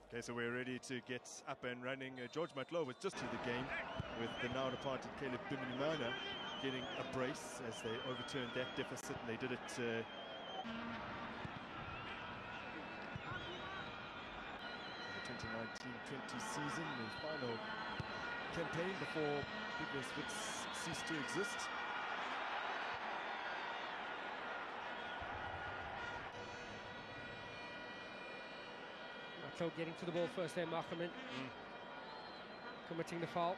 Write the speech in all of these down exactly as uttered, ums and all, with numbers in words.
Okay, so we're ready to get up and running. Uh, George Matlo was just to the game with the now departed Caleb Bimenyimana getting a brace as they overturned that deficit, and they did it uh, in the twenty nineteen twenty season, the final campaign before Big West Wits ceased to exist. Matlo getting to the ball first there, Machaman mm. committing the foul.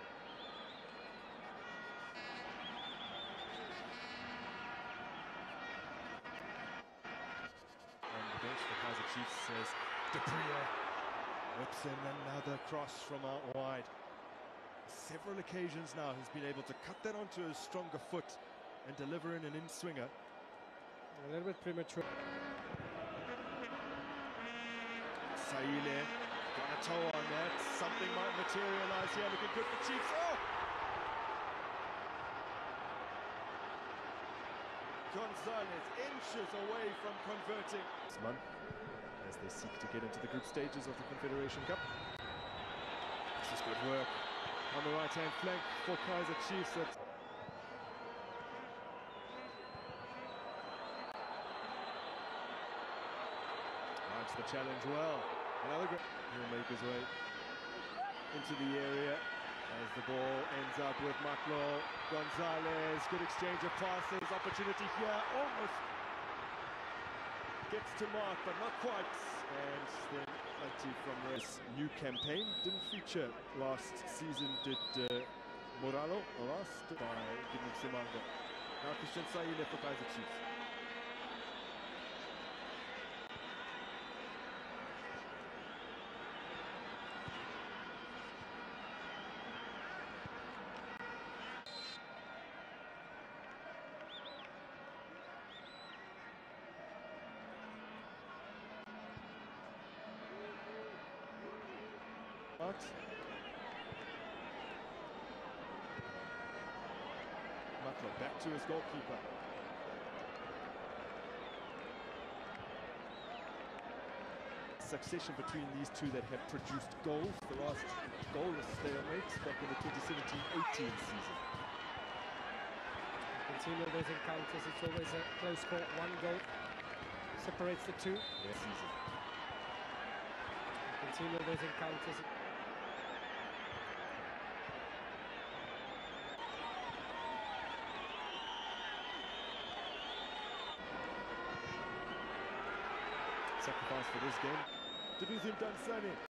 On the bench, the Kaizer Chiefs says Dupree whips in another cross from out wide. Several occasions now he's been able to cut that onto his stronger foot and deliver in an in-swinger. A little bit premature. Saile got a toe on that. Something might materialize here. Looking good for Chiefs. Oh! Gonzalez inches away from converting. This month, as they seek to get into the group stages of the Confederation Cup. This is good work on the right-hand flank for Kaizer Chiefs. That's Launch the challenge well. Another good. He'll make his way into the area as the ball ends up with Matlo. Gonzalez, good exchange of passes. Opportunity here, almost gets to mark, but not quite. And then Ati from this new campaign didn't feature last season. Did uh, Moralo last by Gimnik Simanga. Now Christian Saile for Kaizer Chiefs. Matlo back to his goalkeeper. Succession between these two that have produced goals. The last goalless stalemate back in the twenty seventeen eighteen season. Continue those encounters. It's always a close score. One goal separates the two. Yeah, season. Continue those encounters. Sacrifice for this game. Dibizim Dansani.